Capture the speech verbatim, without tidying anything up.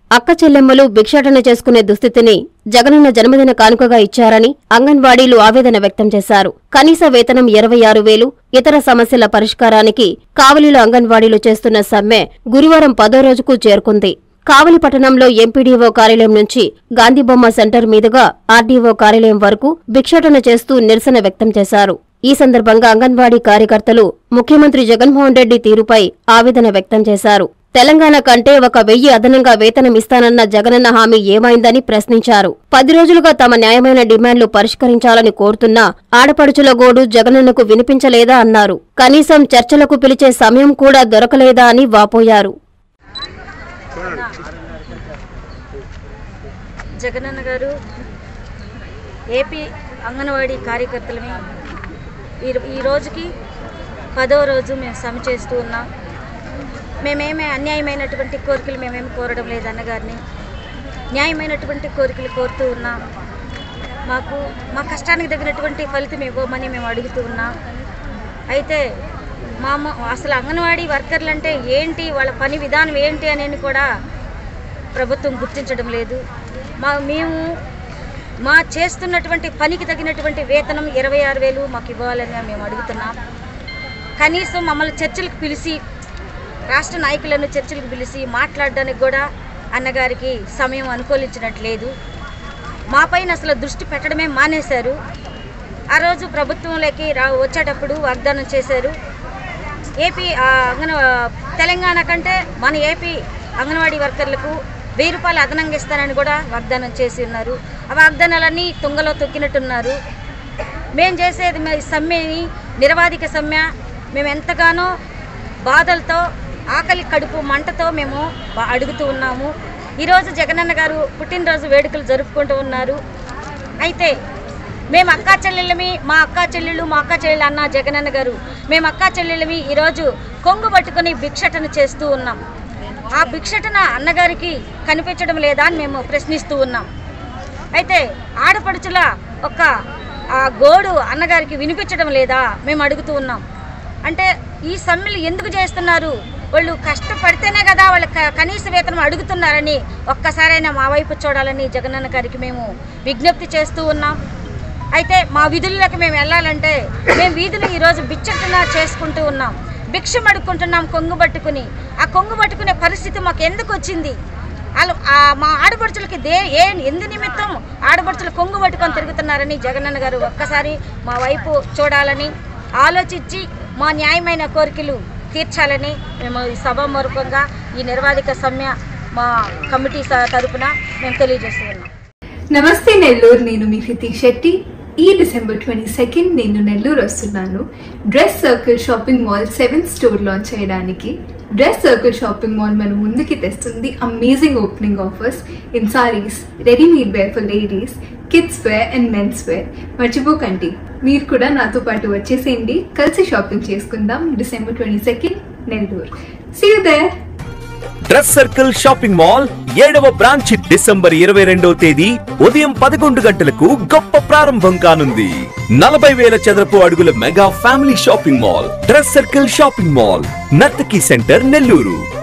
అక్క చెల్లెమ్మలు భిక్షాటన చేసుకునే దుస్థితిని జగనన్న జన్మదిన కానుకగా ఇచ్చారని అంగన్వాడీలు ఆవేదన వ్యక్తం చేశారు. కనీస వేతనం ఇరవై ఆరు వేలు, ఇతర సమస్యల పరిష్కారానికి కావలిలో అంగన్వాడీలు చేస్తున్న సమ్మె గురువారం పదో రోజుకు చేరుకుంది. కావలి పట్టణంలో ఎంపీడీఓ కార్యాలయం నుంచి గాంధీబొమ్మ సెంటర్ మీదుగా ఆర్డీఓ కార్యాలయం వరకు భిక్షాటన చేస్తూ నిరసన వ్యక్తం చేశారు. ఈ సందర్భంగా అంగన్వాడీ కార్యకర్తలు ముఖ్యమంత్రి జగన్మోహన్ రెడ్డి తీరుపై ఆవేదన వ్యక్తం చేశారు. తెలంగాణ కంటే ఒక వెయ్యి అదనంగా వేతనం ఇస్తానన్న జగనన్న హామీ ఏమైందని ప్రశ్నించారు. పది రోజులుగా తమ న్యాయమైన డిమాండ్లు పరిష్కరించాలని కోరుతున్నా ఆడపడుచుల గోడు జగనన్నకు వినిపించలేదా అన్నారు. కనీసం చర్చలకు పిలిచే సమయం కూడా దొరకలేదా అని వాపోయారు. జగనన్న గారు ఏపీ అంగన్వాడీ కార్యకర్తలమే ఈ రోజుకి పదో రోజు మేము సమ్మె చేస్తూ ఉన్నాం. మేమేమే అన్యాయమైనటువంటి కోరికలు మేమేమి కోరడం లేదు అన్నగారిని, న్యాయమైనటువంటి కోరికలు కోరుతూ ఉన్నాం. మాకు మా కష్టానికి తగినటువంటి ఫలితం ఇవ్వమని మేము అడుగుతూ ఉన్నాం. అయితే మా అసలు అంగన్వాడీ వర్కర్లు అంటే ఏంటి, వాళ్ళ పని విధానం ఏంటి అనేది కూడా ప్రభుత్వం గుర్తించడం లేదు. మా మేము మా చేస్తున్నటువంటి పనికి తగినటువంటి వేతనం ఇరవై ఆరు వేలు మాకు ఇవ్వాలని మేము అడుగుతున్నాం. కనీసం మమ్మల్ని చర్చలకు పిలిచి, రాష్ట్ర నాయకులను చర్చలకు పిలిచి మాట్లాడడానికి కూడా అన్నగారికి సమయం అనుకూలించినట్లేదు. మా పైన అసలు దృష్టి పెట్టడమే మానేశారు. ఆ రోజు ప్రభుత్వంలోకి రా వచ్చేటప్పుడు వాగ్దానం చేశారు, ఏపీ అంగన తెలంగాణ కంటే మన ఏపీ అంగన్వాడీ వర్కర్లకు వెయ్యి రూపాయలు అదనంగా ఇస్తానని కూడా వాగ్దానం చేసి ఉన్నారు. ఆ వాగ్దానాలన్నీ తుంగలో తొక్కినట్టున్నారు. మేము చేసేది సమ్మెని నిరవాధిక సమ్మె. మేము ఎంతగానో బాధలతో, ఆకలి కడుపు మంటతో మేము అడుగుతూ ఉన్నాము. ఈరోజు జగనన్న గారు పుట్టినరోజు వేడుకలు జరుపుకుంటూ ఉన్నారు. అయితే మేము అక్కా చెల్లెళ్ళమి, మా అక్కా చెల్లెళ్ళు మా అక్కా చెల్లెళ్ళు అన్న జగనన్న గారు, మేము అక్కా చెల్లెళ్ళమి ఈరోజు కొంగు పట్టుకొని భిక్షటన చేస్తూ ఉన్నాం. ఆ భిక్షటన అన్నగారికి కనిపించడం లేదా అని మేము ప్రశ్నిస్తూ ఉన్నాం. అయితే ఆడపడుచుల ఒక ఆ గోడు అన్నగారికి వినిపించడం లేదా మేము అడుగుతూ ఉన్నాం. అంటే ఈ సమ్మెలు ఎందుకు చేస్తున్నారు? వాళ్ళు కష్టపడితేనే కదా వాళ్ళ కనీస వేతనం అడుగుతున్నారని ఒక్కసారైనా మా వైపు చూడాలని జగనన్న గారికి మేము విజ్ఞప్తి చేస్తూ ఉన్నాం. అయితే మా విధుల్లోకి మేము వెళ్ళాలంటే మేము వీధులు ఈరోజు భిక్షటన చేసుకుంటూ ఉన్నాం, భిక్షం అడుక్కుంటున్నాం కొంగు పట్టుకుని. ఆ కొంగు పట్టుకునే పరిస్థితి మాకు ఎందుకు వచ్చింది? వాళ్ళు మా ఆడపడుచులకి దే ఏ ఎందు నిమిత్తం ఆడపడుచులు కొంగు పట్టుకొని తిరుగుతున్నారని జగనన్న గారు ఒక్కసారి మా వైపు చూడాలని ఆలోచించి మా న్యాయమైన కోరికలు తీర్చాలని మేము ఈ సభామూర్ఖంగా ఈ నిర్వాధిక సమ్మె మా కమిటీ తరపున మేము తెలియజేస్తున్నాం. నమస్తే నెల్లూరు, నేను మీ హృతిక్ శెట్టి. ఈ డిసెంబర్ ట్వంటీ సెకండ్ నేను నెల్లూరు వస్తున్నాను. Dress circle shopping mall seventh store launch చేయడానికి. డ్రెస్ సర్కిల్ షాపింగ్ మాల్ మన ముందుకి తెస్తుంది amazing opening offers in saris, readymade wear for ladies, kids wear and men's wear. మర్చిపోకండి, మీరు కూడా నాతో పాటు వచ్చేసేయండి, కలిసి షాపింగ్ చేసుకుందాం. December twenty second Nellore. See you there. Dress circle shopping mall ఏడవ బ్రాంచ్ డిసెంబర్ ఇరవై రెండవ తేదీ ఉదయం పదకొండు గంటలకు గొప్ప ప్రారంభం కానుంది. నలభై వేల చదరపు అడుగుల mega family shopping mall dress circle shopping mall, Nartaki centre, Nellore.